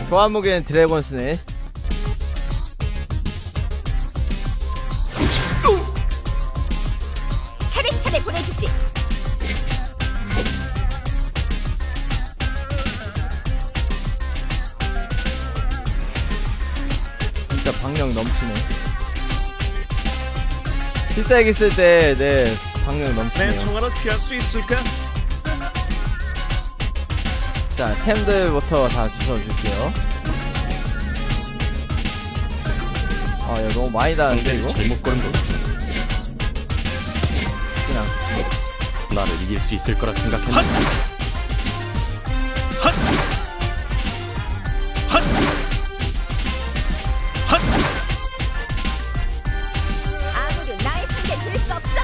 교환 무기는 드래곤스네. 차례차례 보내주지. 진짜 박력 넘치네. 필살기 쓸 때 네 박력 내 넘치네요. 총알을 피할 수 있을까? 자, 템들부터 다 주워줄게요. 아, 야, 너무 많이 다는데 이거? 잘못 고른 거. 그냥 나를 이길 수 있을 거라 생각했는데. 핫! 핫! 핫! 아무도 나의 상대 될 수 없어.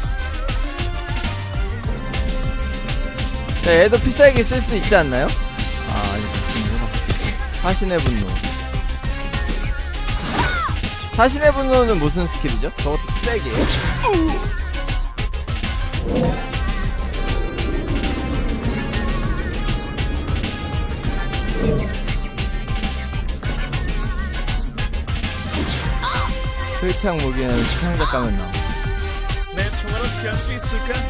네, 얘도 필살기 쓸 수 있지 않나요? 아, 아니, 사신의 분노. 사신의 분노는 무슨 스킬이죠? 저것도 필살기예요? 스위트향 무기는 수상자 가면 나와. 내 총알을 피할 수 있을까?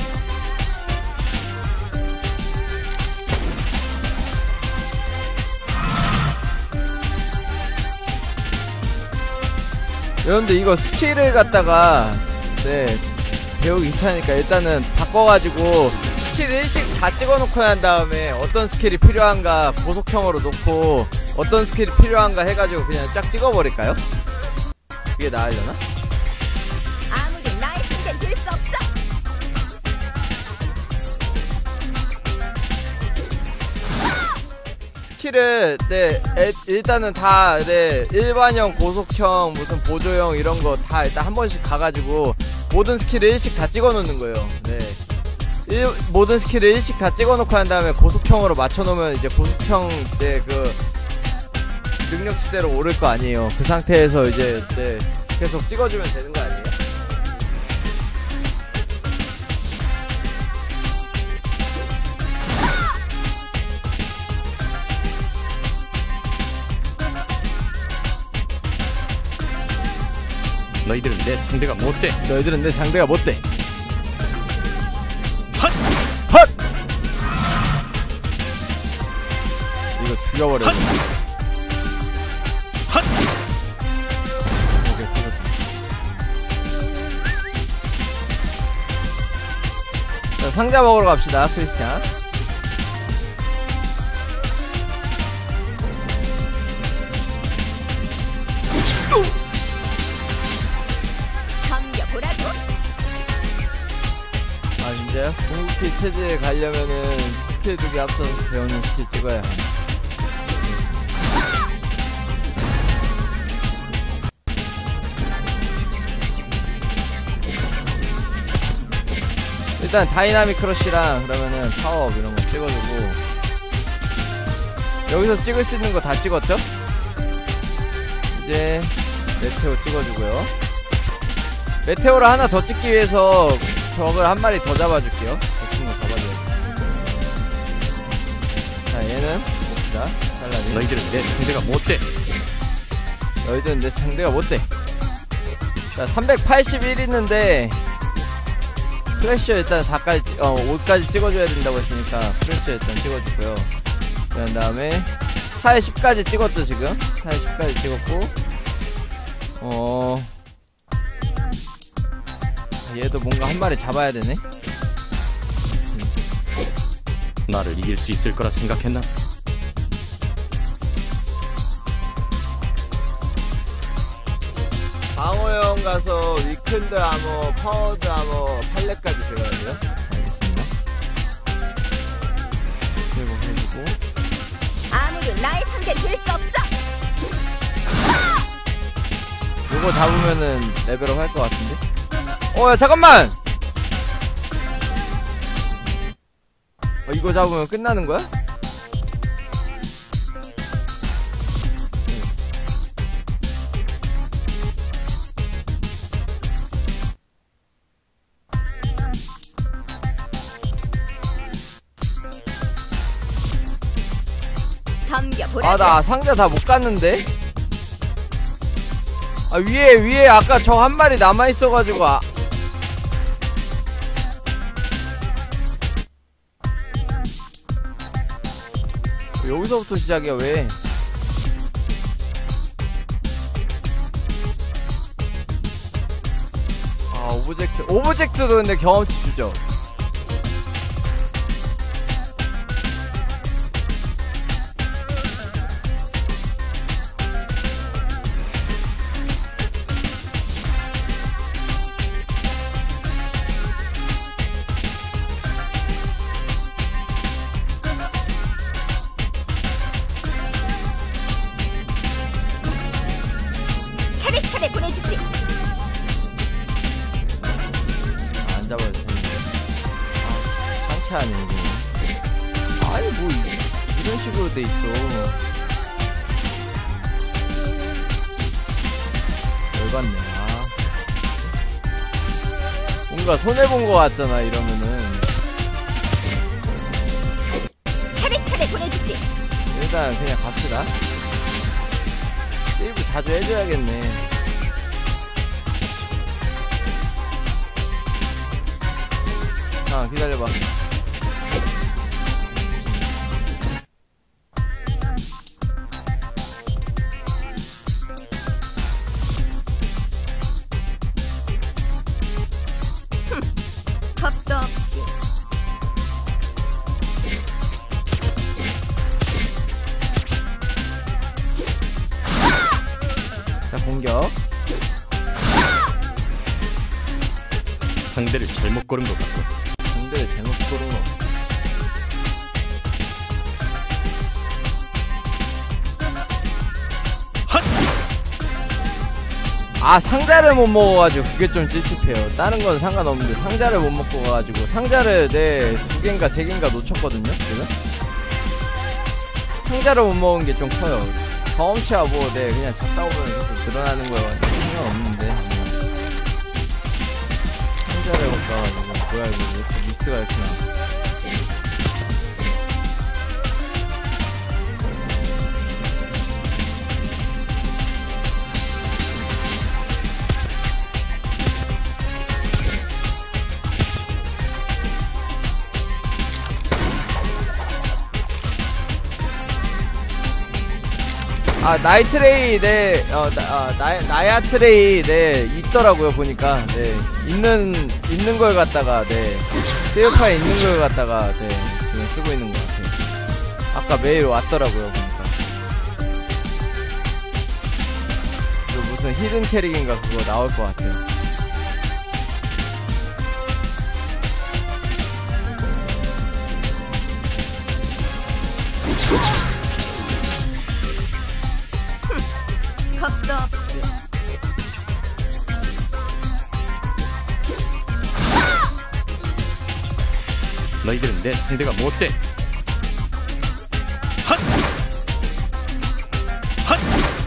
여러분들 이거 스킬을 갖다가 네 배우기 귀찮으니까 일단은 바꿔가지고 스킬 1씩 다 찍어놓고 난 다음에 어떤 스킬이 필요한가 고속형으로 놓고 어떤 스킬이 필요한가 해가지고 그냥 쫙 찍어버릴까요? 그게 나으려나? 아무도 나의 상대 될 수 없어. 스킬을 네 일단은 다 네 일반형 고속형 무슨 보조형 이런거 다 일단 한 번씩 가가지고 모든 스킬을 1씩 다 찍어놓는 거예요. 네 모든 스킬을 1씩 다 찍어놓고 난 다음에 고속형으로 맞춰놓으면 이제 고속형 네 그 능력치대로 오를 거 아니에요. 그 상태에서 이제 네 계속 찍어주면 되는 거 아니에요? 너희들은 내 상대가 못돼. 너희들은 내 상대가 못돼. 핫! 헛! 이거 죽여버려. 핫! 핫! 오케이, 터졌다. 자, 상자 먹으러 갑시다, 크리스티안. 덤벼보라고. 아, 진짜요? 궁극기 체제에 가려면은 스킬 2개 앞서서 배우는 스킬 찍어야 해. 일단 다이나믹 크러쉬랑 그러면은 파워업 이런 거 찍어주고 여기서 찍을 수 있는 거 다 찍었죠? 이제 메테오 찍어주고요. 메테오를 하나 더 찍기 위해서 적을 한 마리 더 잡아줄게요. 저 친구 잡아줘요. 자, 얘는 봅시다. 살라딘. 너희들은 내 상대가 못돼. 너희들은 내 상대가 못돼. 자, 381 있는데 프레셔 일단 4까지 5까지 찍어줘야 된다고 했으니까 프레셔 일단 찍어주고요. 그런 다음에 4에 10까지 찍었죠 지금. 4에 10까지 찍었고 얘도 뭔가 한 마리 잡아야 되네. 나를 이길 수 있을 거라 생각했나? 방어형 가서 위큰드 아머, 파워드 아머, 팔레까지 들어야 돼요. 알겠습니다. 그리고 해주고 아무도 나의 상대 될 수 없어. 이거 잡으면은 레벨업 할 것 같은데? 야 잠깐만! 이거 잡으면 끝나는 거야? 덤벼보라. 아, 나 상자 다 못 갔는데? 아, 위에 아까 저 한 마리 남아있어가지고, 여기서부터 시작이야, 왜? 아, 오브젝트도 근데 경험치 주죠. 차례차례 보내주지. 안 잡아도 되는데. 아, 창피하네, 이거. 아니, 뭐, 이런 식으로 돼 있어. 열받네, 아. 뭔가 손해본 거 같잖아, 이러면은. 차례차례 보내주지. 일단, 그냥 갑시다. 세이브 자주 해줘야겠네. 아, 기다려봐. 겁도 없이. 자, 공격. 상대를 잘못 고른 것 같고. 상대를 잘못 고른 거. 아, 상자를 못 먹어가지고 그게 좀 찝찝해요. 다른 건 상관없는데 상자를 못 먹고 가가지고 상자를 두 개인가 세 개인가 놓쳤거든요, 지금. 상자를 못 먹은 게 좀 커요. 경험치야 뭐, 그냥 잡다 보면 계속 늘어나는 거야. 상관없는데. 상자를 못 가가지고, 뭐야, 이거, 왜 이렇게 미스가 이렇게 나. 아, 나이트레이, 나야 트레이, 있더라고요, 보니까, 있는 걸 갖다가, 세이프파에 있는 걸 갖다가, 지금 쓰고 있는 것 같아요. 아까 메일 왔더라고요, 보니까. 그 무슨 히든 캐릭인가 그거 나올 것 같아요. 겁도 없이. 너희들은 내 상대가 못돼. 핫! 핫!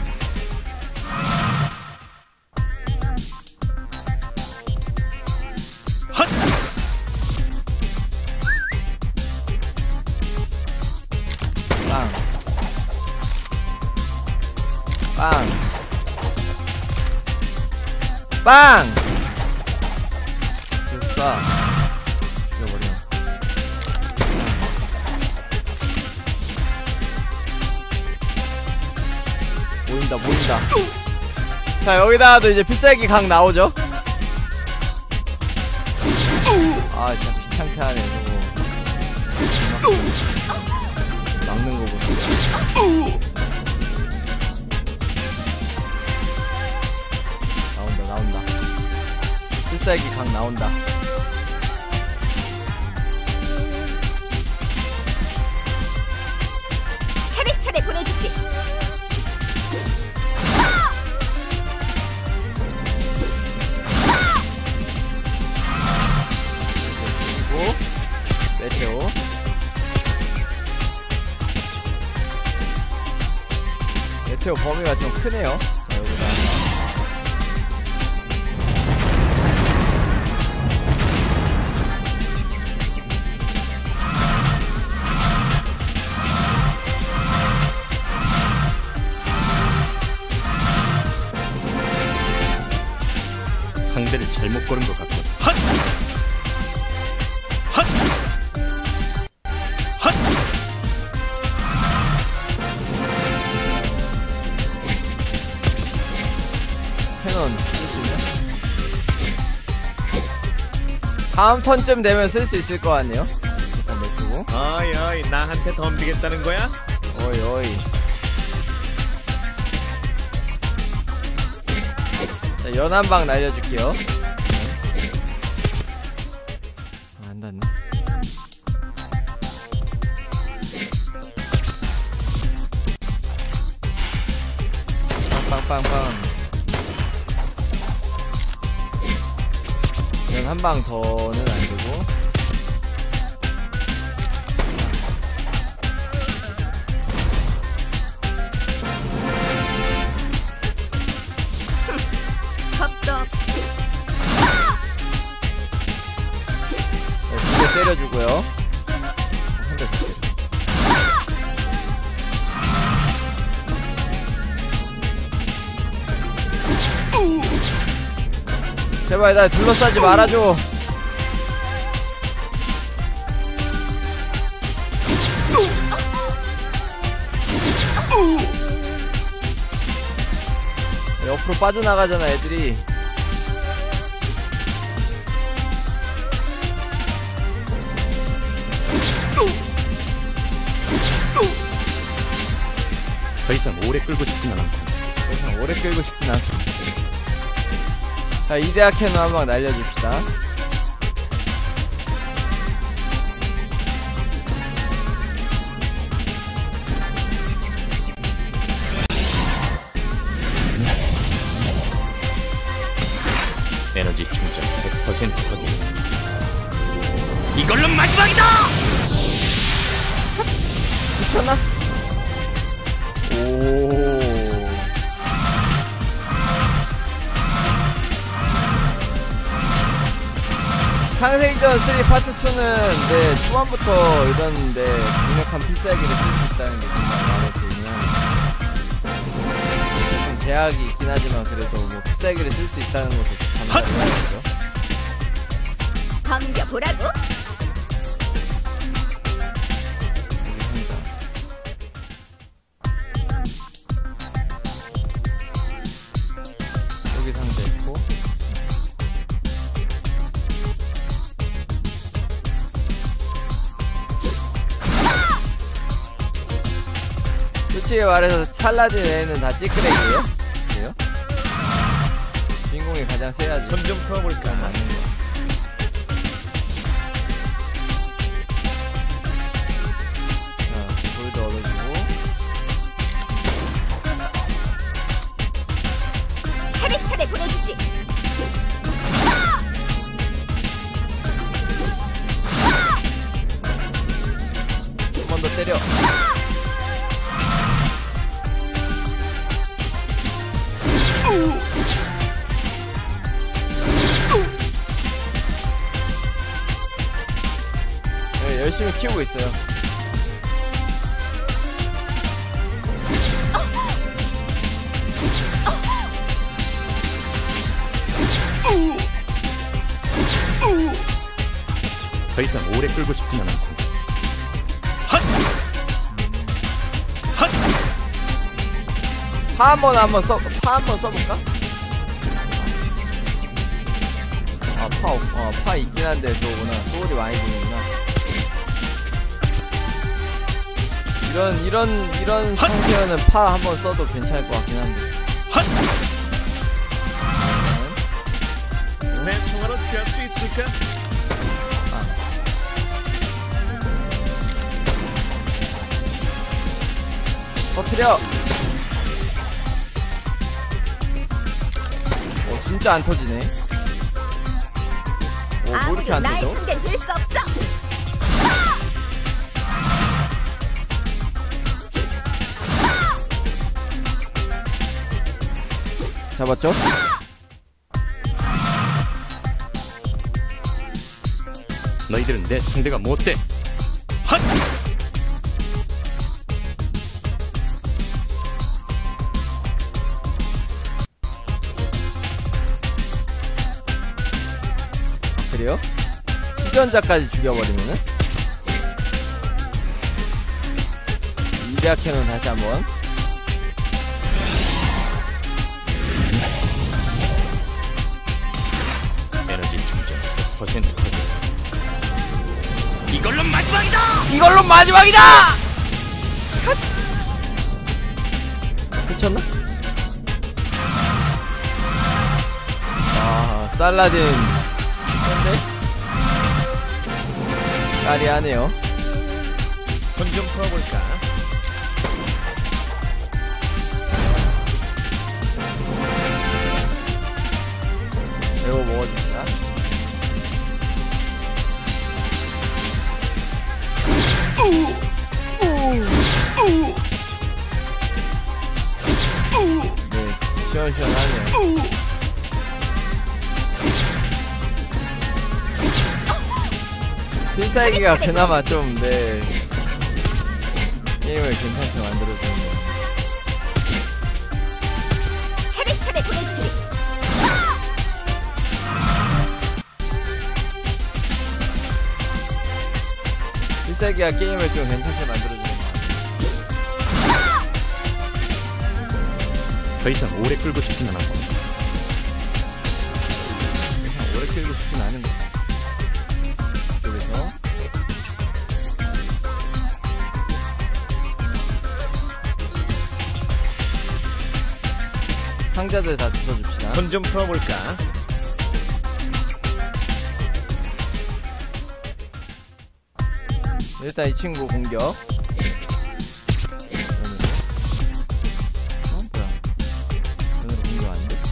핫! 빵. 빵. 빵! 됐어. 죽여버려. 보인다. 자, 여기다가도 이제 필살기 각 나오죠? 아, 진짜 귀찮게 하네, 저거. 막는 거보다. 나온다. 필살기 각 나온다. 차례차례 보내주지. 그리고 메테오. 메테오 범위가 좀 크네요. 자, 여기다. 꼴은 것 같군. 핫! 핫! 핫! 캐논 쓸 수 있나? 다음 턴쯤 되면 쓸 수 있을 것 같네요. 일단 냅두고. 어이 어이 나한테 덤비겠다는 거야? 어이 어이. 자, 연한방 날려줄게요. 안 닿네. 빵빵빵빵. 한 방 더는 안 되고. 겁도 없이. 두 개 때려주고요. 한 대 더 때려. 제발 나 둘러싸지 말아줘. 옆으로 빠져나가잖아 애들이. 더 이상 오래 끌고 싶지는 않고. 더 이상 오래 끌고 싶진 않고. 자, 이대학 캐논 한방 날려줍시다. 에너지 충전 100% 확인. 이걸로 마지막이다! 미쳤나? 오. 상세이전 3 파트 2는 네, 초반부터 이런데 강력한 필살기를 쓸 수 있다는 게 정말 마음에 들면 좀 제약이 있긴 하지만 그래도 뭐 필살기를 쓸 수 있다는 것도 감사해야죠. 덤벼보라고? 여기 상자 있고. 솔직히 말해서 찰나딘 외에는 다 찌끄레기예요? 그래요? 주인공이 가장 세야지. 손 좀 풀어볼까? 맞는 거. 자, 돌도 얻어주고. 차례차례 보내주지. 한 번 더 때려. 네, 열심히 키우고 있어요. 더 이상 오래 끌고 싶지는 않고. 핫! 핫! 파 한번 써볼까? 아, 파 있긴 한데, 저거구나. 소울이 많이 드는구나. 이런 상태에는 파 한번 써도 괜찮을 것 같긴 한데. 핫! 내 총알로 피할 수 있을까? 터트려! 진짜 안 터지네. 뭐 이렇게 아무도 안 나의 터져? 상대는 될 수 없어. 잡았죠? 너희들은 내 상대가 못 돼. 핫! 흡연자까지 죽여버리면은 이데아 캐논 다시 한번. 에너지 충전 100% 확인. 이걸로 마지막이다! 이걸로 마지막이다! 미쳤나? 아, 살라딘. 근데? 까리하네요. 손 좀 풀어볼까? 이거 먹어줍시다. 네, 시원시원하네요. 필살기가 그나마 좀, 네, 게임을 괜찮게 만들어주는 거. 차례차례 보내주세요. 필살기가 게임을 좀 괜찮게 만들어주는 거. 더 이상 오래 끌고 싶진 않았고. 그냥 오래 끌고 싶진 않은 거. 이쪽에서. 상자들 다 주워줍시다. 손 좀 풀어볼까? 일단 이 친구 공격. 어, 뭐야? 오늘 공격 안 돼?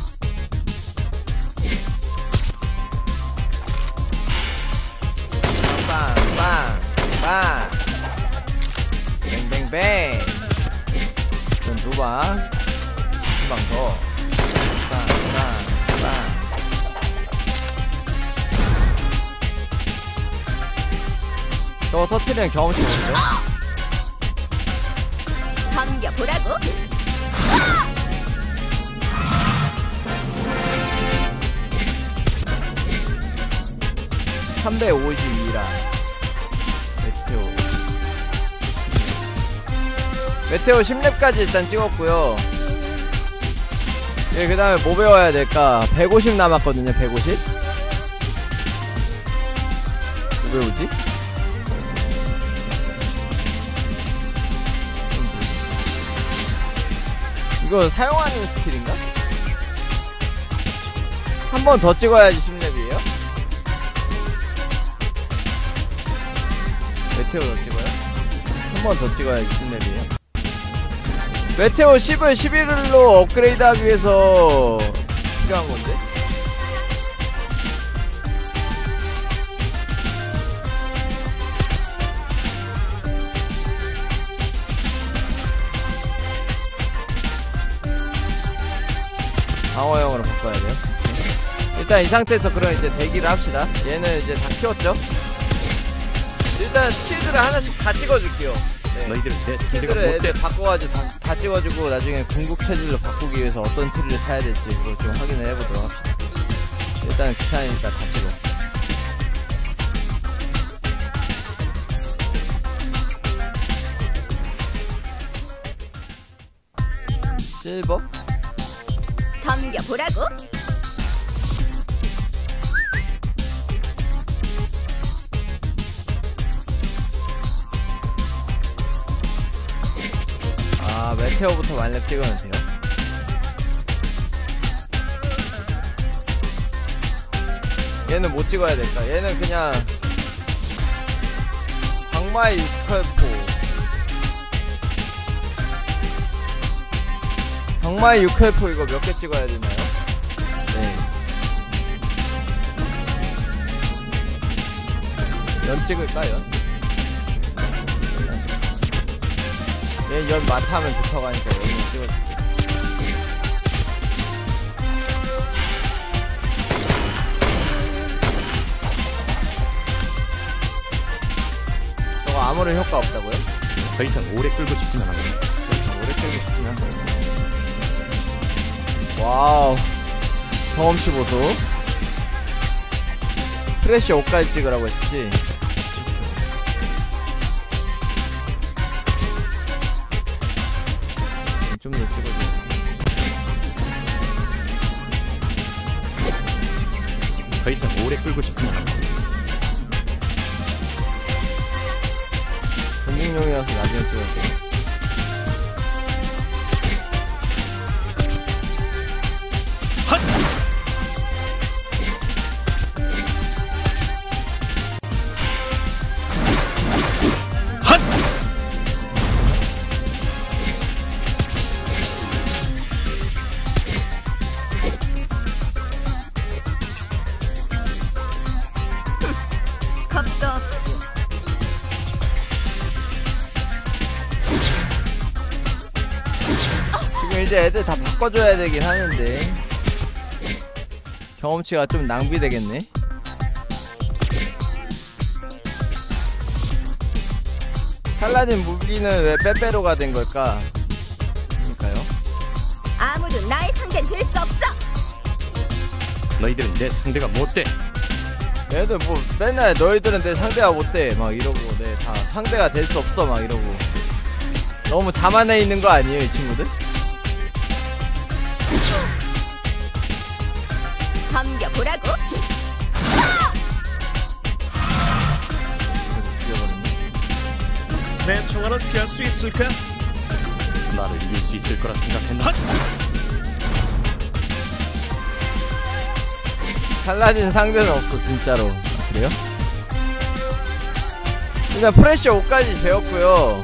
빵, 빵, 빵. 뱅뱅뱅. 이건 두 방. 한 방 더. 빵, 빵, 빵. 저거 터트리는 경험치 뭔데? 덤벼보라고. 352라 메테오 10렙까지 일단 찍었고요. 예, 그 다음에 뭐 배워야 될까? 150 남았거든요. 150. 뭐 배우지? 이거 사용하는 스킬인가? 한 번 더 찍어야지 10렙이에요? 메테오 더 찍어요? 한 번 더 찍어야지 10렙이에요? 메테오 10을 11로 업그레이드 하기 위해서 필요한 건데? 방어형으로 바꿔야 돼요. 일단 이 상태에서 그럼 이제 대기를 합시다. 얘는 이제 다 키웠죠? 일단 스킬들을 하나씩 다 찍어줄게요. 네. 너희들은 내 스킬들을 스킬대가 애들 못돼. 바꿔가지고 다 찍어주고 나중에 궁극 체질로 바꾸기 위해서 어떤 트리를 사야 될지 그걸 좀 확인을 해보도록 합시다. 일단 귀찮으니까 다 찍어. 실버? 덤벼보라고. 아, 메테오부터 만렙 찍으면 돼요. 얘는 못 찍어야 될까? 얘는 그냥 광마의 6회포. 광마의 6회포 이거 몇 개 찍어야 되나요? 네. 연 찍을까요? 얘 연 마타하면 좋다고 하니까 연을 찍어줄게. 저거 아무런 효과 없다고요? 더 이상 오래 끌고 싶진 않았고. 오래 끌고 싶긴 한데. 와우. 경험치 보소. 프레쉬 5까지 찍으라고 했지. 좀 더 찍어줘. 더 이상 오래 끌고 싶진 않아. 전문용이라서 나중에 찍어줘. 겁도 없이. 지금 이제 애들 다 바꿔줘야 되긴 하는데 경험치가 좀 낭비되겠네. 팔라딘 무기는 왜 빼빼로가 된 걸까? 그러니까요. 아무도 나의 상대는 될 수 없어. 너희들은 내 상대가 못돼. 얘들 뭐 맨날 너희들은 내 상대가 못돼 막 이러고 내 다 상대가 될 수 없어 막 이러고 너무 자만해 있는 거 아니에요 이 친구들? 덤벼보라고. 내 총알은 피할 수 있을까? 나를 이길 수 있을 거라 생각했나? 팔라딘 상대는 없어 진짜로. 아, 그래요? 일단 프레쉬 5까지 배웠고요.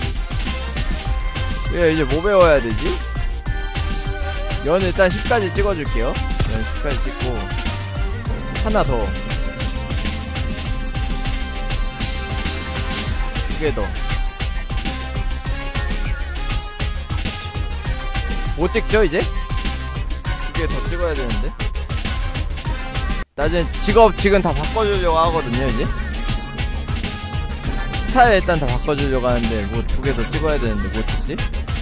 이제 뭐 배워야 되지? 연 일단 10까지 찍어줄게요. 연 10까지 찍고 하나 더. 두 개 더. 못 찍죠 이제? 두 개 더 찍어야 되는데. 나중에 직업 지금 다 바꿔주려고 하거든요 이제. 스타일 일단 다 바꿔주려고 하는데 뭐 두 개 더 찍어야 되는데 뭐 찍지?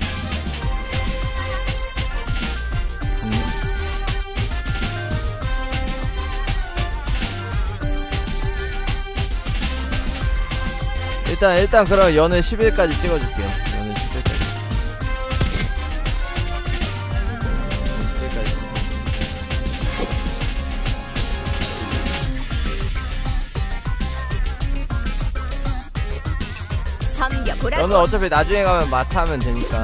일단 그럼 연을 11까지 찍어줄게요. 연을 11까지. 11까지. 덤벼보라고. 연은 어차피 나중에 가면 마타하면 되니까.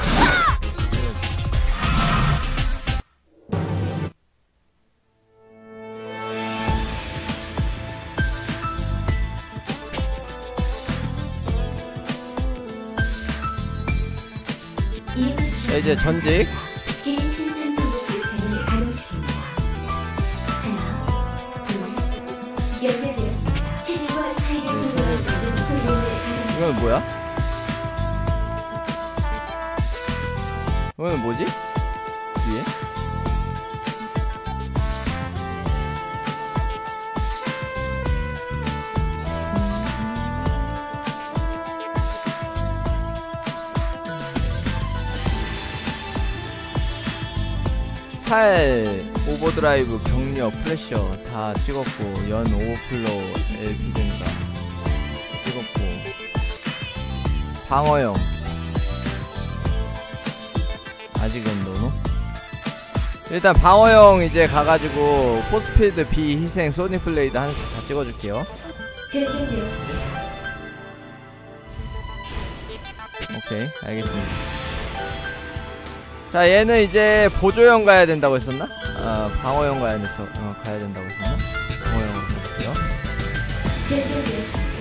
자, 이제 전직. 개인 신상 정보 시스템을 가동시킵니다. 하나, 둘, 연결되었습니다. 체제와 사이를 조절할 수 있는 프로그램을 가동. 이건 뭐야? 이건 뭐지? 위에? 팔, 오버드라이브, 경력, 프레셔 다 찍었고 연 오버플로, LP젠가 찍었고 방어형 아직은 노노? 일단 방어형 이제 가가지고 포스필드, 비, 희생, 소닉블레이드 하나씩 다 찍어줄게요. 변경되었습니다. 오케이 알겠습니다. 자 얘는 이제 보조형 가야 된다고 했었나? 아 방어형 가야 된다고 했었나? 방어형으로 볼게요. 변경되었습니다.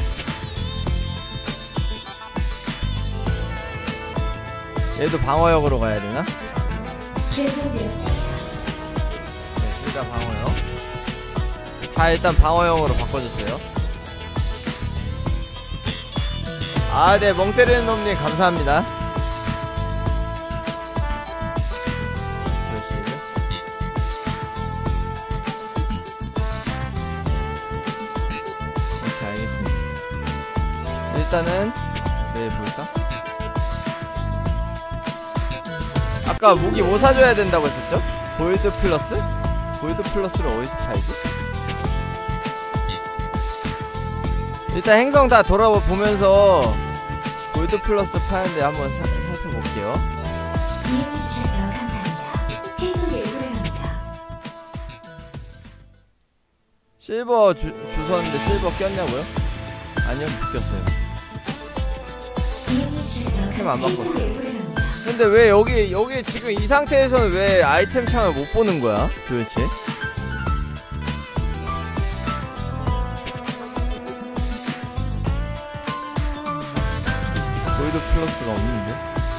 얘도 방어형으로 가야 되나? 변경되었습니다. 네, 일단 방어형. 다 일단 방어형으로 바꿔줬어요. 아, 네, 멍 때리는 놈님 감사합니다. 오케이, 알겠습니다. 일단은 네, 볼까? 아까 무기 뭐 사줘야 된다고 했었죠? 골드 플러스? 골드 플러스를 어디서 팔지? 일단 행성 다 돌아보면서 골드 플러스 파는데 한번 살펴볼게요. 이해해주셔서 감사합니다. 계속 일부를 합니다. 실버 주웠는데 실버 꼈냐고요? 아니요, 못 꼈어요. 이해해주셔서 템안 바꿨어요. 계속 일부를 합니다. 근데 왜 여기 지금 이 상태에서는 왜 아이템 창을 못 보는 거야? 도대체? 골드 플러스가 없는데?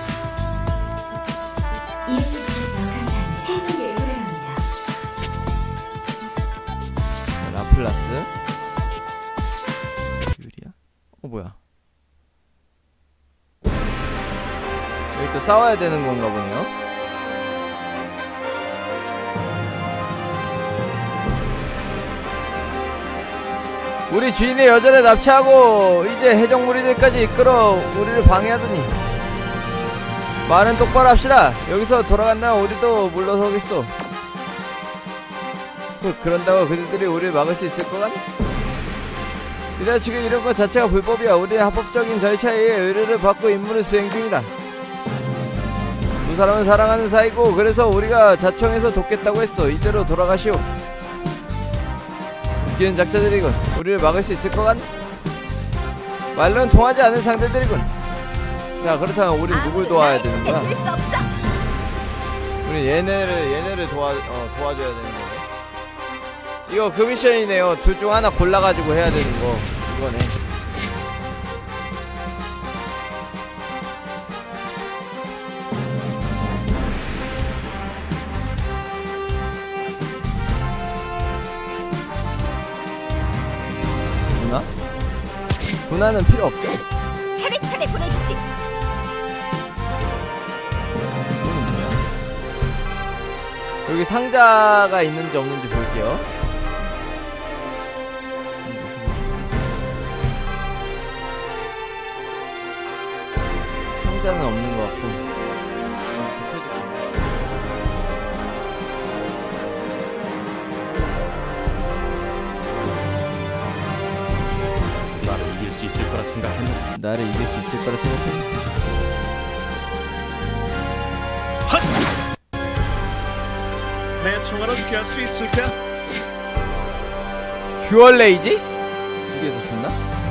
이해해주셔서 감사합니다. 계속 일부를 합니다. 라플라스 유리야? 뭐야? 여기 또 싸워야 되는 건가 보네요. 우리 주인의 여자를 납치하고 이제 해적무리들까지 끌어 우리를 방해하더니 말은 똑바로 합시다. 여기서 돌아간다면 우리도 물러서겠소. 그런다고 그들이 우리를 막을 수 있을 것 같니? 이래 지금 이런 것 자체가 불법이야. 우리의 합법적인 절차에 의해 의뢰를 받고 임무를 수행 중이다. 두 사람은 사랑하는 사이고 그래서 우리가 자청해서 돕겠다고 했어. 이대로 돌아가시오. 웃기는 작자들이군. 우리를 막을 수 있을 것 같니? 말로는 통하지 않은 상대들이군. 자, 그렇다면 우리 누굴 도와야 되는 거야? 될수 없어. 우리 얘네를 도와줘야 되는 거네. 이거 그 미션이네요. 둘 중 하나 골라가지고 해야 되는 거. 이거네. 분화? 분화는 필요 없죠? 차례차례 보내주지. 이거는 뭐야? 여기 상자가 있는지 없는지 볼게요. 상자는 없는 것 같고. 나를 이길 수 있을 거라 생각했나? 나를 이길 수 있을 거라 생각해. 내 총알은 피할 수 있을까? 듀얼레이지? 이게 더 좋나?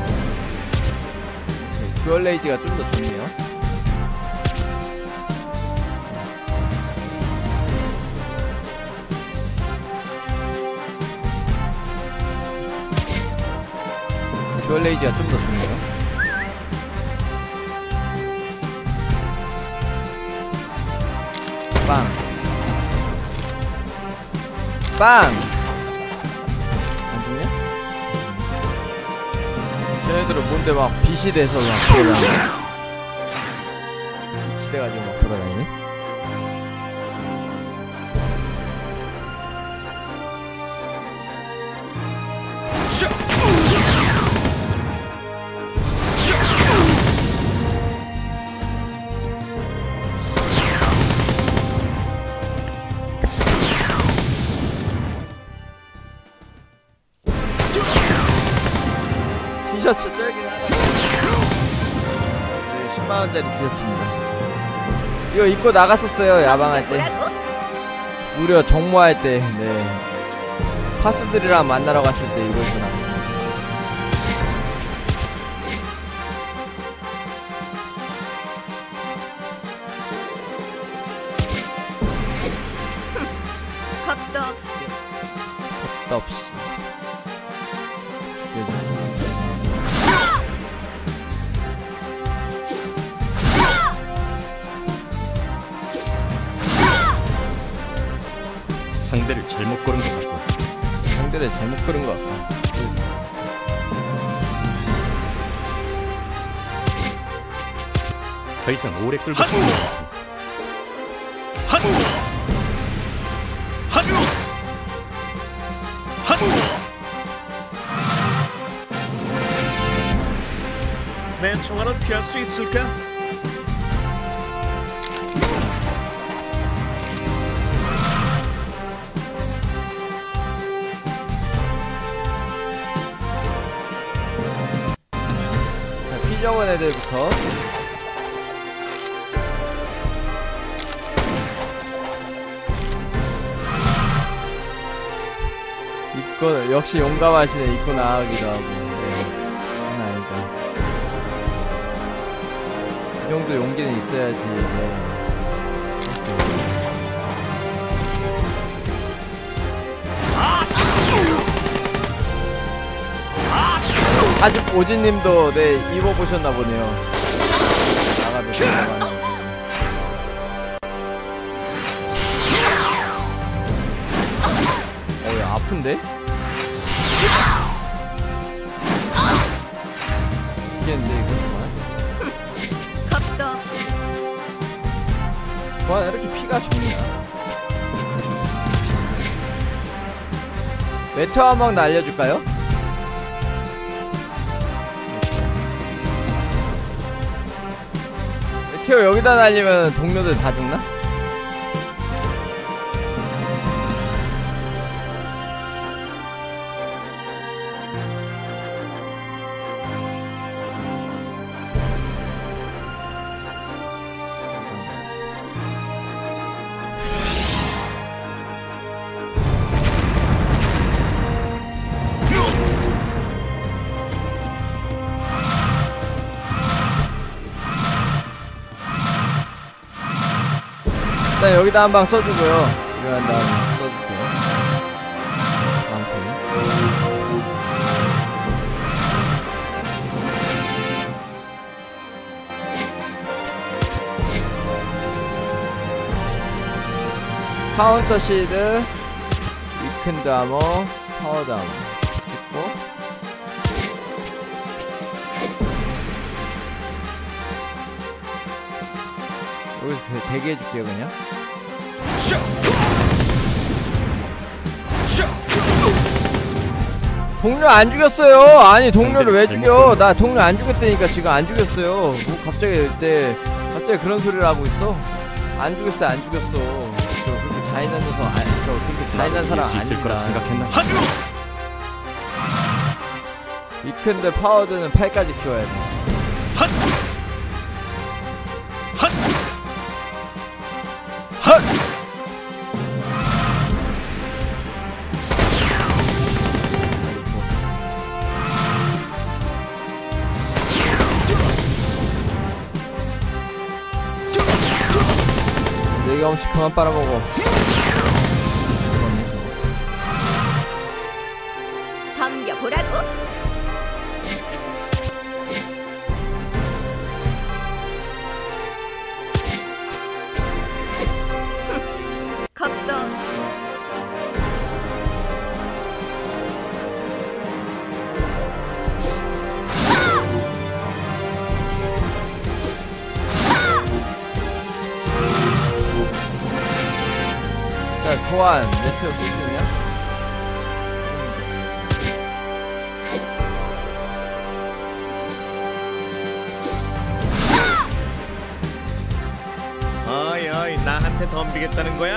네, 듀얼레이지가 좀 더 좋네요. 듀얼레이지가 좀 더 좋네요. 빵! 빵! 안 죽냐? 쟤네들은 뭔데 막 빛이 돼서 막 돌아다니네? 빛이 돼가지고 막 돌아다니네? 티셔츠 쩔긴 하다. 네, 10만원짜리 티셔츠입니다. 이거 입고 나갔었어요, 야방할 때. 뭐라고? 무려 정모할 때, 네. 파수들이랑 만나러 갔을 때 이거 입고 나갔습니다. 겁도 없이. 겁도 없이. 상대를 잘못 고른 것 같고. 상대를 잘못 고른 것 같고. 더 이상 오래 끌고 싶은 것 같고. 내 총알은 피할 수 있을까? 수저원 애들부터. 입고 역시 용감하시네. 입고 나가기도 하고. 네. 장난 아니죠. 이 정도 용기는 있어야지. 네. 아직 오지님도 네 입어보셨나 보네요. 나가도. 야, 아픈데? 죽겠는데 이거 정말. 겁도 없이. 와 이렇게 피가 좋냐? 메테오 한방 날려줄까요? 메테오 여기다 날리면 동료들 다 죽나? 일단 여기다 한 방 써주고요. 이거 한 다음에 써줄게요. 카운터 시드, 위큰드 아머, 파워드 아머 찍고 여기서 대기해줄게요 그냥. 동료 안 죽였어요. 아니 동료를 왜 죽여? 나 동료 안 죽였다니까. 지금 안 죽였어요. 뭐 갑자기 그런 소리를 하고 있어. 안 죽였어 안 죽였어. 그렇게 잔인한 녀석 그렇게 잔인한 사람 수 있을 거라 아닙니다. 생각했나? 위큰드 파워드는 8까지 키워야 돼. 내 경험치 그만 빨아먹어. 덤벼보라고. 겁도 없이. 자, 교환 메테오 필승이야? 어이 어이 나한테 덤비겠다는 거야?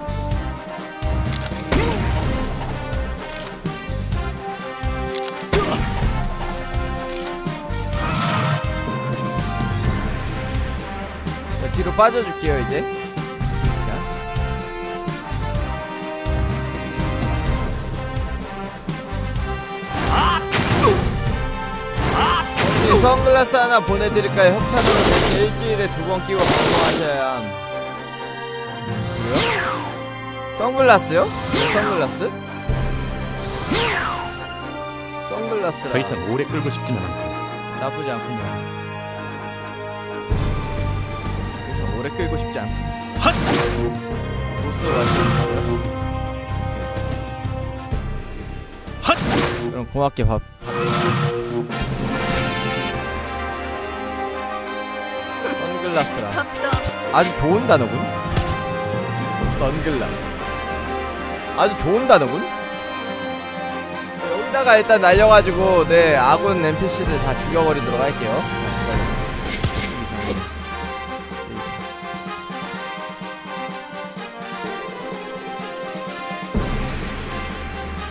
자, 뒤로 빠져줄게요 이제. 선글라스 하나 보내드릴까요? 협찬으로 대체 일주일에 2번 끼고 방송하셔야 함. 뭐요? 선글라스요? 선글라스? 선글라스라. 더 이상 오래 끌고 싶지는 않고. 나쁘지 않군요. 그래서 오래 끌고 싶지 않다. 보스 마시고요. 그럼 고맙게 선글라스라. 겁도 없이. 아주 좋은 단어군. 선글라스. 아주 좋은 단어군. 여기다가 일단 날려가지고 네 아군 NPC들 다 죽여버리도록 할게요.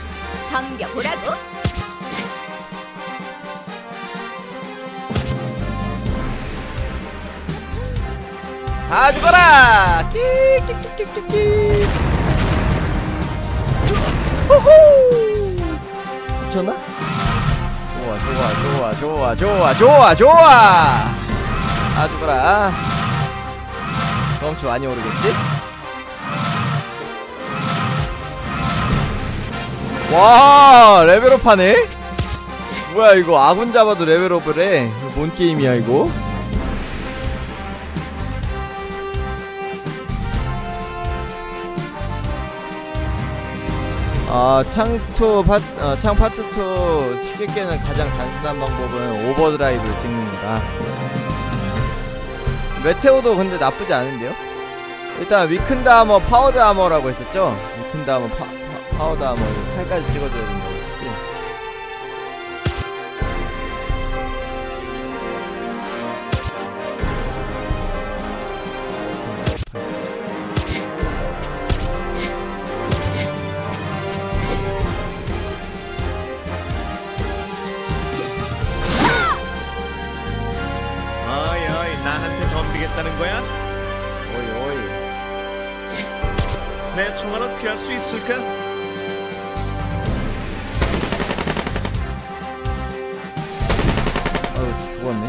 덤벼보라고. 다 죽어라. 끼끼끼끼끼. 호호. 미쳤나? 좋아. 다 죽어라. 경험치 많이 오르겠지? 와, 레벨업 하네? 뭐야, 이거 아군 잡아도 레벨업을 해. 이거 뭔 게임이야, 이거? 창 파트 2 쉽게 깨는 가장 단순한 방법은 오버드라이브를 찍는 거다. 메테오도 근데 나쁘지 않은데요? 일단 위큰드 아머, 파워드 아머라고 했었죠? 위큰드 아머, 파워드 아머 8까지 찍어줘야 된다고 했었지. 어이, 나한테 덤비겠다는 거야? 오이. 내 총 하나 피할 수 있을까? 아유, 죽었네.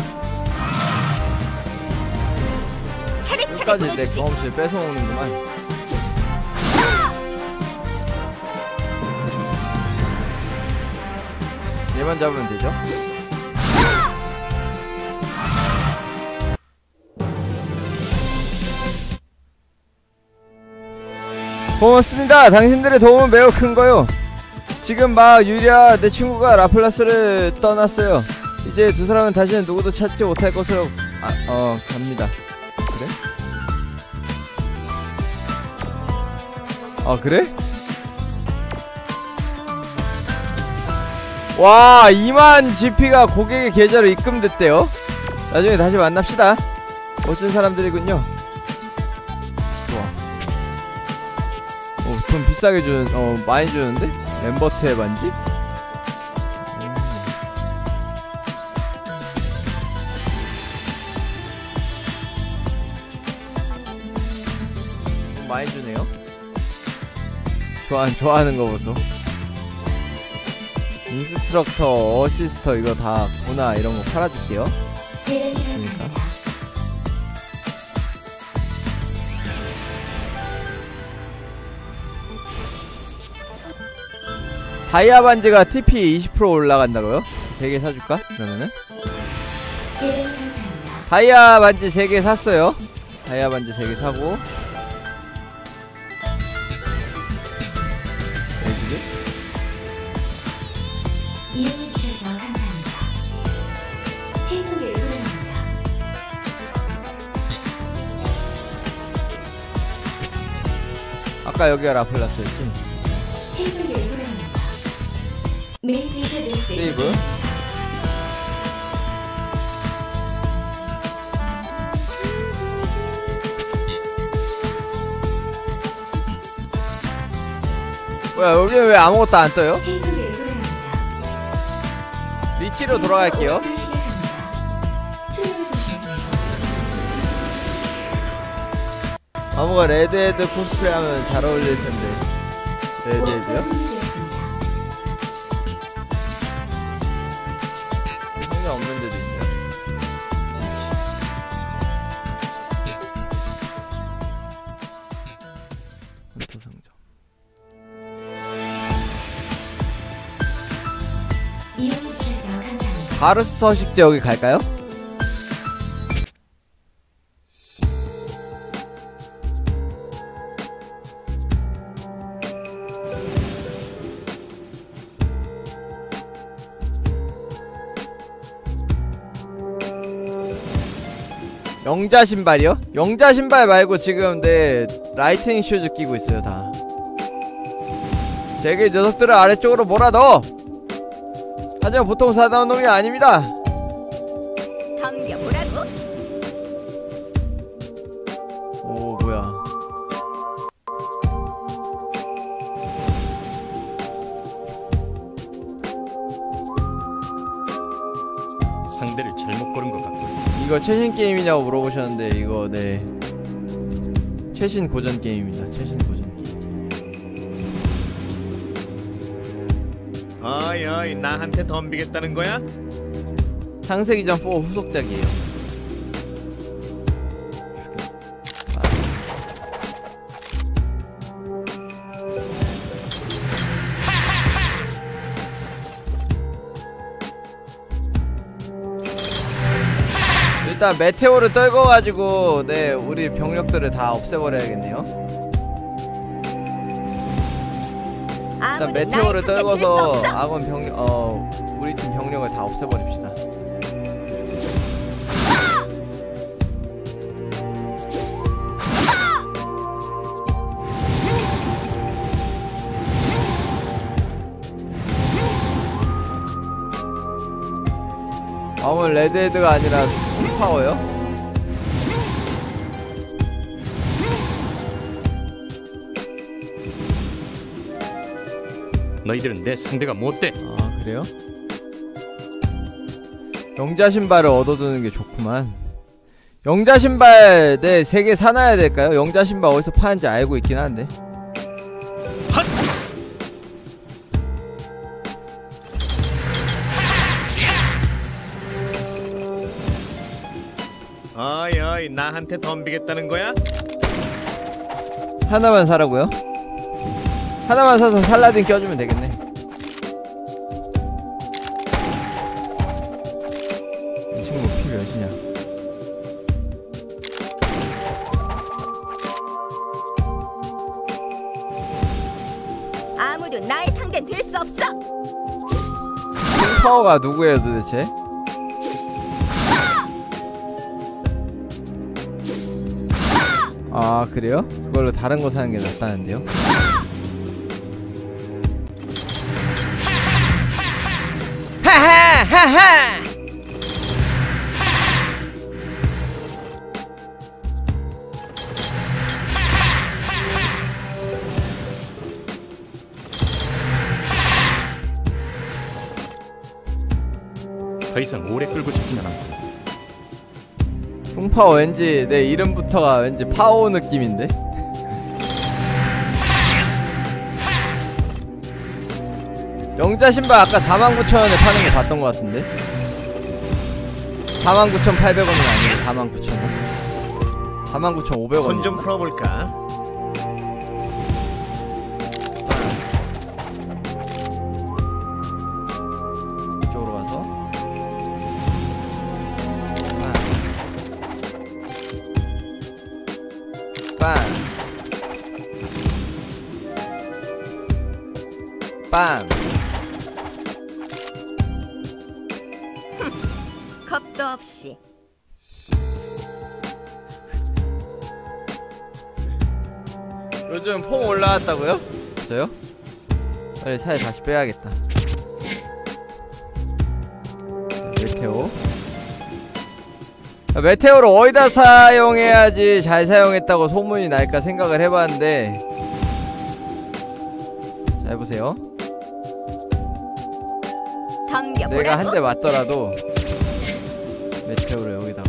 차례차례 끝까지 내 보여주지. 경험치를 뺏어먹는구만. 얘만 잡으면 되죠? 고맙습니다. 당신들의 도움은 매우 큰 거요. 지금 막 유리아 내 친구가 라플라스를 떠났어요. 이제 두 사람은 다시는 누구도 찾지 못할 것으로 갑니다. 그래? 그래? 와, 2만 GP가 고객의 계좌로 입금됐대요. 나중에 다시 만납시다. 멋진 사람들이군요. 좋아. 돈 비싸게 주는, 많이 주는데? 멤버트의 반지? 많이 주네요. 좋아하는 거 보소. 인스트럭터, 어시스터 이거 다 구나 이런 거 팔아줄게요. 그러니까. 다이아 반지가 TP 20% 올라간다고요? 3개 사줄까? 그러면은 다이아 반지 3개 샀어요. 다이아 반지 3개 사고 이용해주셔서 감사합니다. 해석을 소개합니다. 아까 여기가 라플라스였지? 해석을 소개합니다. 메인 데이터베이스 세이브. 뭐야, 여기 왜 아무것도 안 떠요? 해석을 소개합니다. 리치로 돌아갈게요. 아무가 레드헤드 코스프레 하면 잘 어울릴 텐데. 레드헤드요? 상관 없는 데도 있어요. 헌터 상점. 이용해주셔서 감사합니다. 바르스 서식지 여기 갈까요? 영자 신발이요? 영자 신발 말고 지금 내 라이트닝 슈즈 끼고 있어요 다. 제게 녀석들을 아래쪽으로 몰아넣어! 하지만 보통 사나운 놈이 아닙니다. 덤벼보라고. 오 뭐야. 상대를 잘못 고른 것 같고. 이거 최신 게임이냐고 물어보셨는데 이거 네 최신 고전 게임입니다. 최신 고전 게임. 어이 나한테 덤비겠다는 거야? 창세기전 4 후속작이에요. 일단 메테오를 떨궈가지고 네 우리 병력들을 다 없애버려야겠네요. 일단 메테오를 떨궈서 아군 병력 우리 팀 병력을 다 없애버립시다. 오늘 레드헤드가 아니라 톰파워요? 너희들은 내 상대가 못돼. 아 그래요? 영자신발을 얻어두는 게 좋구만. 영자신발 네 3개 사놔야 될까요? 영자신발 어디서 파는지 알고 있긴 한데. 어이 나한테 덤비겠다는 거야? 하나만 사라고요? 하나만 사서 살라딘 껴주면 되겠네. 이 친구 피 몇이냐? 아무도 나의 상대는 될 수 없어. 톰파워가 누구예요 도대체? 아 그래요? 그걸로 다른 거 사는 게 낫다는데요? 하하하하! 더 이상 오래 끌고 싶지는 않고. 톰파워 왠지 내 이름부터가 왠지 파워 느낌인데? 영자신발 아까 49,000원에 파는 거 봤던 거 같은데? 49,800원은 아니고 49,000원 49,500원 손 좀 풀어볼까? 이쪽으로 가서 빵! 겁도 없이. 요즘 폼 올라왔다고요? 저요? 빨리 차에 다시 빼야겠다. 메테오 메테오를 어디다 사용해야지 잘 사용했다고 소문이 날까 생각을 해봤는데 자 해보세요. 내가 한 대 맞더라도 메테오를 여기다가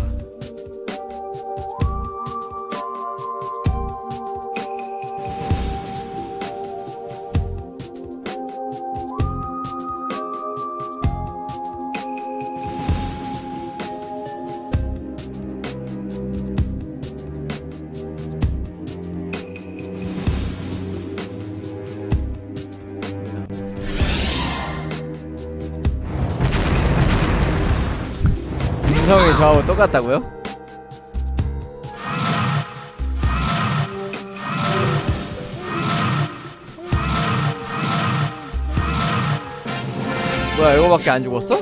형이 저하고 똑같다고요? 뭐야 이거밖에 안 죽었어?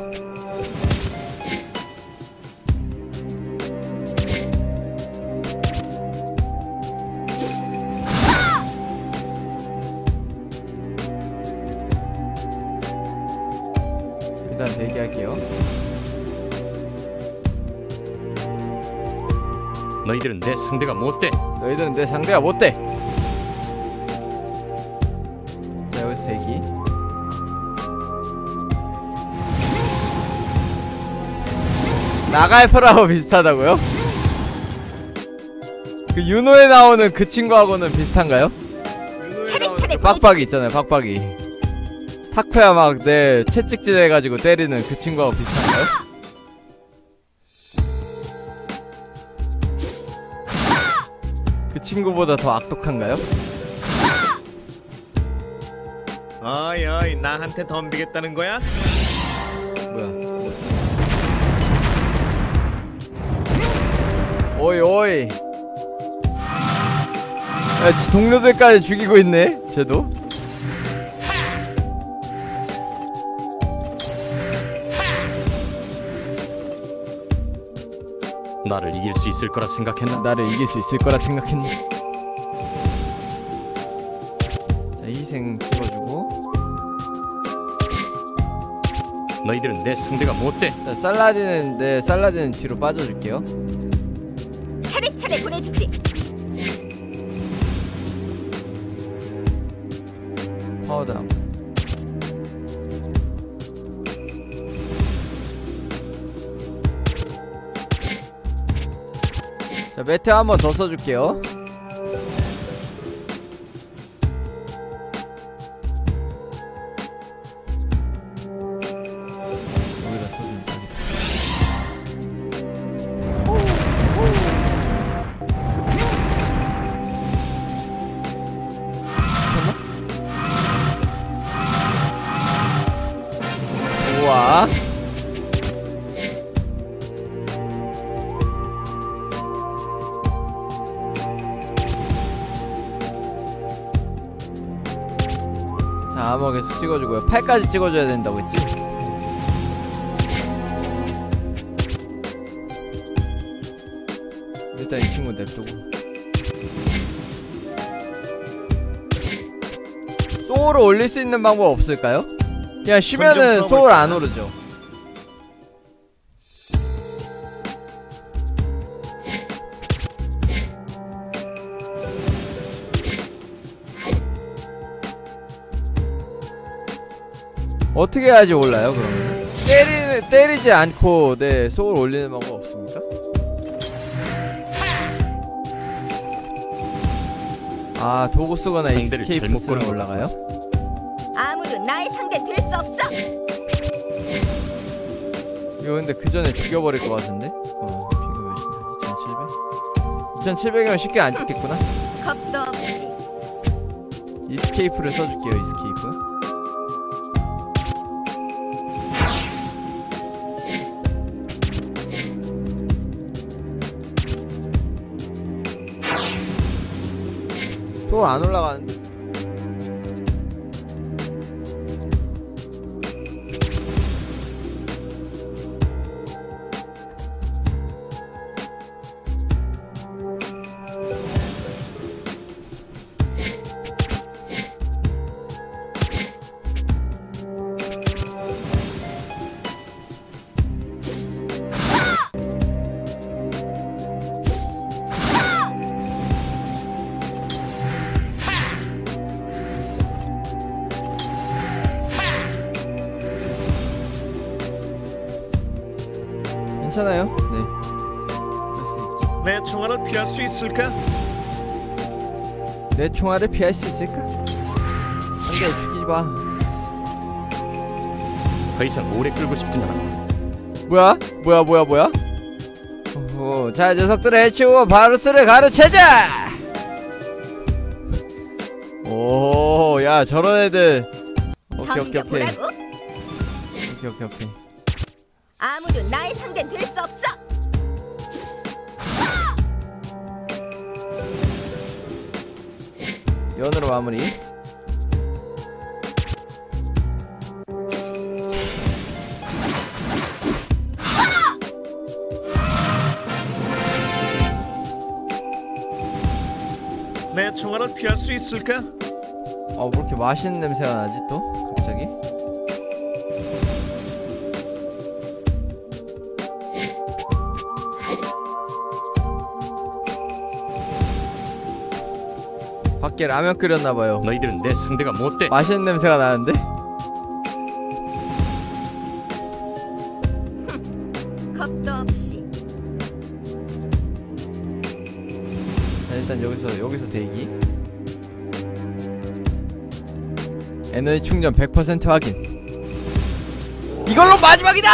일단 대기할게요. 너희들은 내 상대가 못돼. 너희들은 내 상대가 못돼. 자 여기서 대기. 나갈프라고 비슷하다고요? 그 윤호에 나오는 그 친구하고는 비슷한가요? 차례차례 빡빡이 있잖아요, 빡빡이. 타코야 막 내 채찍질 해가지고 때리는 그 친구하고 비슷한가요? 그 친구보다 더 악독한가요? 어이 어이 나한테 덤비겠다는 거야? 뭐야? 오이 오이. 야, 지 동료들까지 죽이고 있네. 쟤도. 나를 이길 수 있을 거라 생각했나? 나를 이길 수 있을 거라 생각했네. 자, 희생 찍어주고. 너희들은 내 상대가 못돼. 자, 살라딘은 뒤로 빠져줄게요. 차례차례 보내주지. 파워드랍. 자, 메테오 한 번 더 써줄게요. 여기다 써주면 딱이다. 미쳤나? 우와. 자, 암호 계속 찍어주고요. 8까지 찍어줘야 된다고 했지? 일단 이 친구 냅두고. 소울을 올릴 수 있는 방법 없을까요? 그냥 쉬면은 소울 안 오르죠. 어떻게 해야지 올라요, 그러면? 때리지 않고, 네, 소울 올리는 방법 없습니까? 아, 도구 쓰거나 상대를 escape 잘못 쓰면 고른 올라가요? 아무도 나의 상대 될 수 없어. 이거 근데 그 전에 죽여버릴 것 같은데? 비교 몇이냐? 2700? 2700이면 쉽게 안 죽겠구나? 겁도 없이. escape를 써줄게요, escape. 소울 안 올라가는데? 괜찮아요? 네. 내 총알을 피할 수 있을까? 내 총알을 피할 수 있을까? 안돼, 죽이지 마. 더 이상 오래 끌고 싶진 않아. 뭐야? 뭐야? 자, 녀석들을 해치우고 바루스를 가르치자! 오, 야, 저런 애들. 오케이. 덤벼보라고? 오케이. 아무도 나의 상대 될 수 없어. 연으로 마무리. 내 총알을 피할 수 있을까? 뭐 이렇게 맛있는 냄새가 나지 또? 갑자기? 밖에 라면 끓였나봐요. 너희들은 내 상대가 못돼. 맛있는 냄새가 나는데? 겁도 없이. 자, 일단 여기서 대기. 에너지 충전 100% 확인. 이걸로 마지막이다!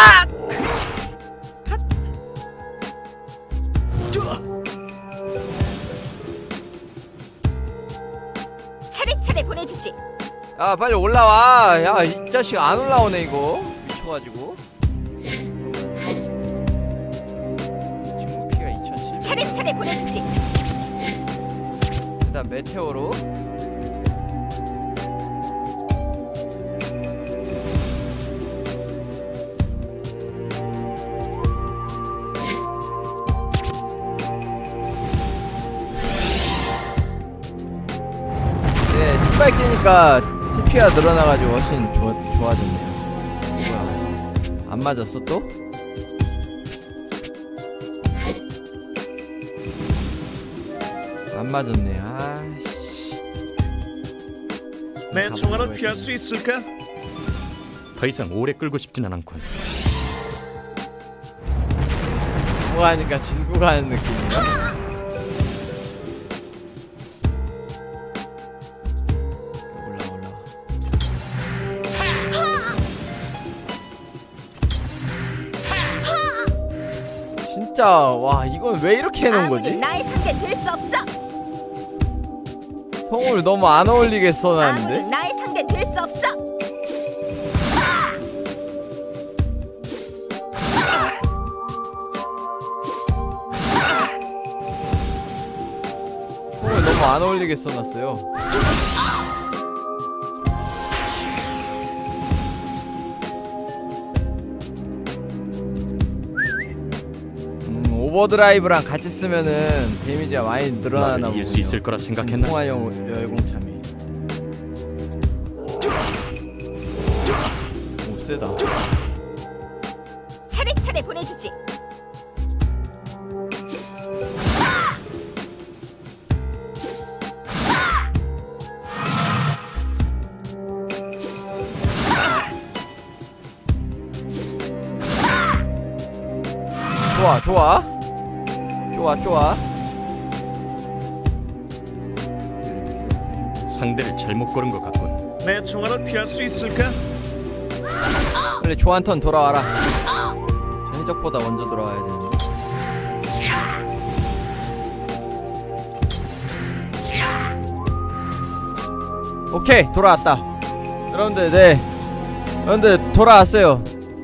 차례차례 보내주지. 야, 빨리 올라와. 야, 이 자식 안 올라오네 이거. 미쳐가지고. 지금 피가 2007. 차례차례 보내주지. 일단 메테오로. 네, 신발 끼니까 TP가 늘어나가지고 훨씬 좋아졌네요. 뭐야, 안 맞았어 또? 안 맞았네. 아씨. 내 총알을 피할 수 있을까? 더 이상 오래 끌고 싶지는 않군. 뭐 하니까 진구 가는 느낌이야? 올라. 진짜 와, 이건 왜 이렇게 해놓은 아무도 거지? 나의 상대 될 수 없어. 성우를 너무 안 어울리게 아무도 써놨는데? 나의 상대 될 수 없어. 성우를 너무 안 어울리게 써놨어요. 오버드라이브랑 같이 쓰면은 데미지가 많이 늘어나나 나를 이길 수 있을 거라 생각했나? 통화용 열공참이. 오, 세다. 차례차례 보내주지. 좋아. 상대를 잘못 고른 것 같군. 내 총알을 피할 수 있을까? 빨리 조한턴 돌아와라. 해적보다 먼저 돌아와야 되는데. 오케이, 돌아왔다. 여러분들 돌아왔어요.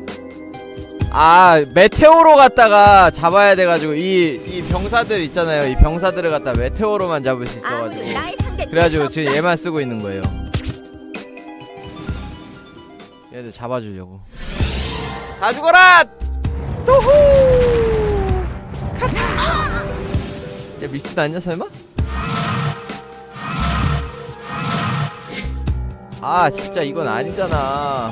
아, 메테오로 갔다가 잡아야 돼가지고 이 병사들 있잖아요. 이 병사들을 갖다 메테오로만 잡을 수 아무도 있어가지고, 나의 상대 될 수 그래가지고 없어. 지금 얘만 쓰고 있는 거예요. 얘들 잡아주려고. 다 죽어라! 또후! 컷! 야, 미스도 아니야 설마? 아, 진짜 이건 아니잖아.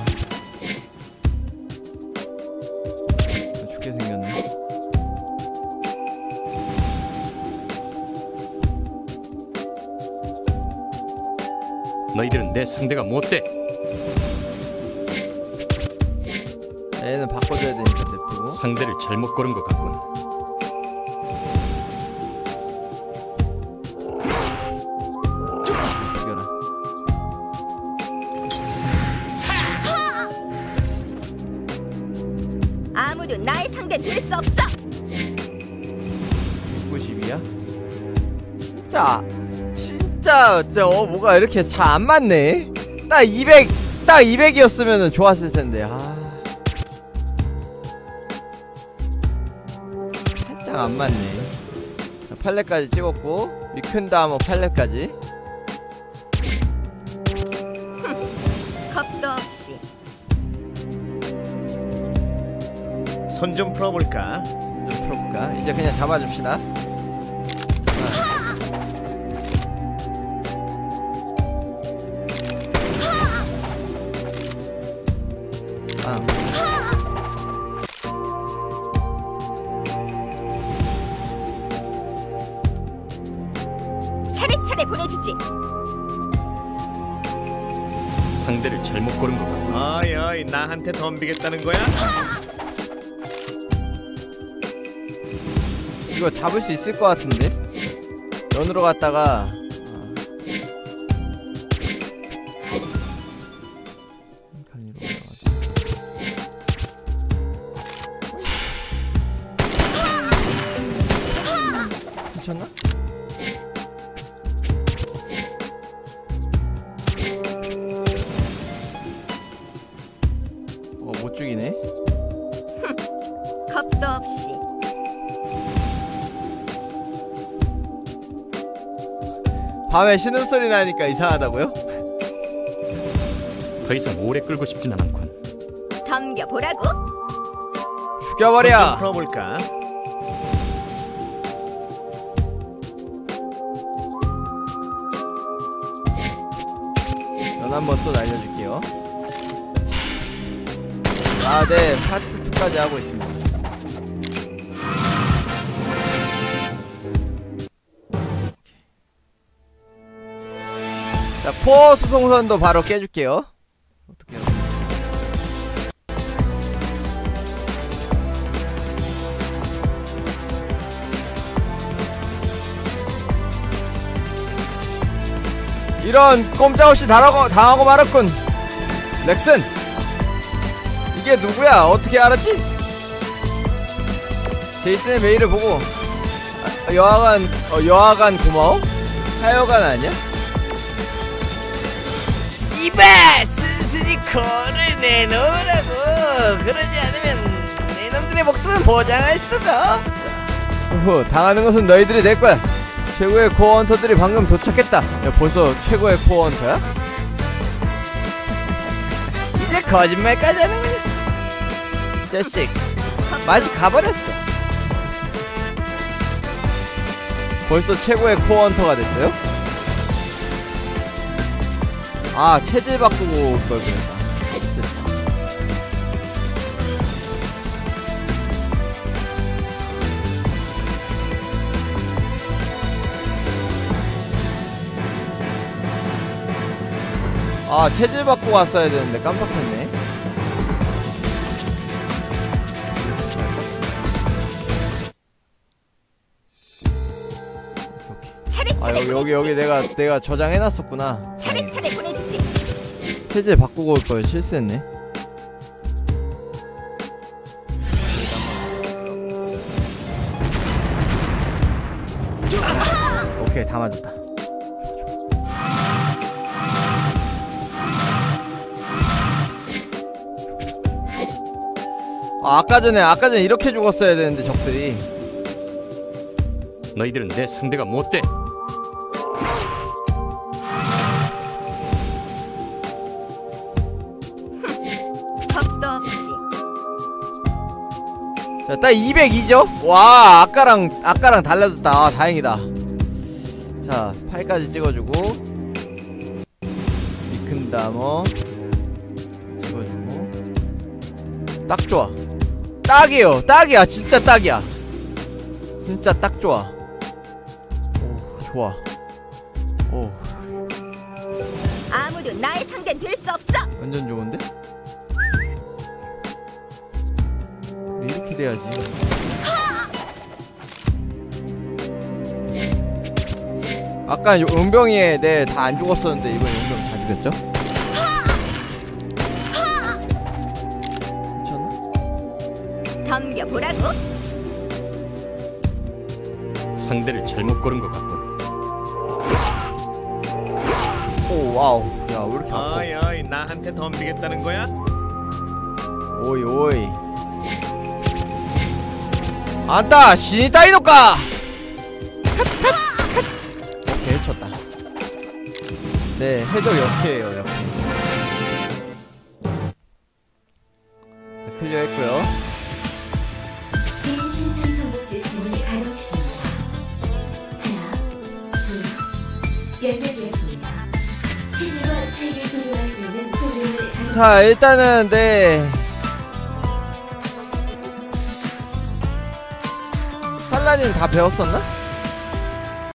죽게 생겼네. 너희들은 내 상대가 못돼. 얘는 바꿔줘야 되니까 냅두고. 상대를 잘못 고른 것 같군. 죽여라. 아무도 나의 상대 될 수 없어. 90이야? 진짜 뭐가 이렇게 잘 안 맞네. 딱 200이었으면은 좋았을 텐데. 아, 살짝 안 맞네. 자, 팔레까지 찍었고, 미큰다모 팔레까지. 겁도 없이. 손 좀 풀어볼까? 좀 풀어볼까? 이제 그냥 잡아줍시다. 차례차례 보내주지. 상대를 잘못 고른 것 같군. 어이 나한테 덤비겠다는 거야? 이거 잡을 수 있을 것 같은데? 연으로 갔다가 미쳤나? 못 죽이네. 겁도 없이. 밤에 신음소리 나니까 이상하다고요? 더 이상 오래 끌고 싶지는 않군. 덤벼보라고. 죽여버려. 좀 풀어볼까? 연 한번 또 날려줄게요. 아, 네, 파트 2까지 하고 있습니다. 자, 포어 수송선도 바로 깨줄게요. 어떻게 해요? 이런 꼼짝없이 당하고 말았군. 렉슨, 이게 누구야? 어떻게 알았지? 제이슨의 메일을 보고 여하간 고마워? 하여간 아니야? 이봐! 순순히 코를 내놓으라고. 그러지 않으면 내 놈들의 목숨은 보장할 수가 없어. 당하는 것은 너희들이 될 거야. 최고의 코어 헌터들이 방금 도착했다. 야, 벌써 최고의 코어 헌터야? 이제 거짓말까지 하는 거냐? 자식, 맛이 가버렸어. 벌써 최고의 코어 헌터가 됐어요? 아, 체질 바꾸고 올 걸 그랬다. 아, 체질 바꾸고 왔어야 되는데 깜빡했네. 여기 내가 저장해놨었구나. 차례차례 보내주지. 체질 바꾸고 올 걸 실수했네. 오케이, 다 맞았다. 아까 전에 이렇게 죽었어야 되는데 적들이. 너희들은 내 상대가 못 돼. 겁도 없이. 자, 딱 202죠? 와, 아까랑 달라졌다. 아, 다행이다. 자, 8까지 찍어주고, 이큰다머 찍어주고. 딱 좋아. 딱이야. 진짜 딱이야. 진짜 딱 좋아. 오, 좋아. 오, 아무도 나의 상대는 될 수 없어. 완전 좋은데? 이렇게 돼야지. 아까 용병이에 네, 다 안 죽었었는데 이번 용병 다 죽였죠? 미쳤나? 덤벼보라고. 상대를 잘못 고른 것 같군. 오, 와우. 야, 왜 이렇게 아파? 어이 나한테 덤비겠다는 거야? 오이. 안타! 신이 따이노까! 오케이, 해쳤다. 네, 해적 역해예요, 역해. 자, 클리어 했고요. 개인 신상 정보 시스템을 가동시킵니다. 하나, 둘, 연결되었습니다. 체질과 스타일을 조절할 수 있는 프로그램을 가동. 자, 일단은 네, 살라딘 다 배웠었나?